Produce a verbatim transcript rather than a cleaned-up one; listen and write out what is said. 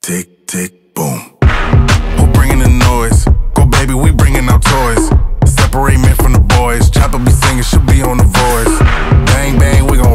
Tick, tick, boom. Who bringing the noise? Go baby, we bringing our toys. Separate men from the boys. Chopper be singing, she'll be on the voice. Bang, bang, we gon'